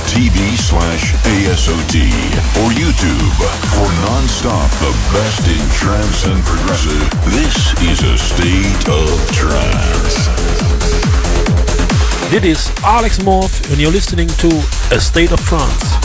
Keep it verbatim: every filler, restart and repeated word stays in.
twitch.tv slash ASOT or YouTube for non-stop the best in trance and progressive. This is a state of trance. Dit is Alex M O R P H and you're listening to A State of Trance.